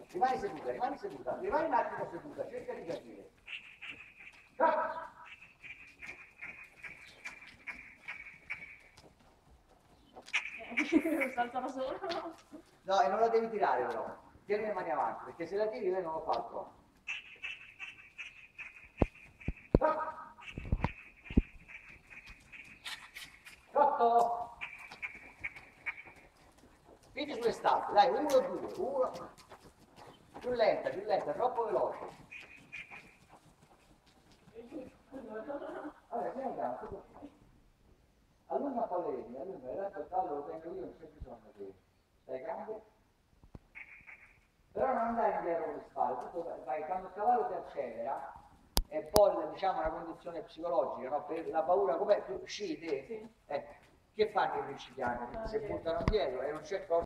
rimani seduta, rimani un attimo seduta, cerca di capire. Salta da solo. No, e non la devi tirare però, tieni le mani avanti, perché se la tiri lei non lo fa troppo. Otto. Spingi sulle stappe, dai, 1, 2, 1. Più lenta, troppo veloce. Vabbè, piano piano, tutto qui. Allunga un po' le reni, allunga, in realtà il tallo lo tengo io, non c'è bisogno che stai gambe. Però non andare indietro con le spalle, tutto vai, quando il cavallo ti accelera, è poi diciamo una condizione psicologica, no? Per la paura, come tu scende, che fanno i principianti? Si buttano indietro e non c'è cosa.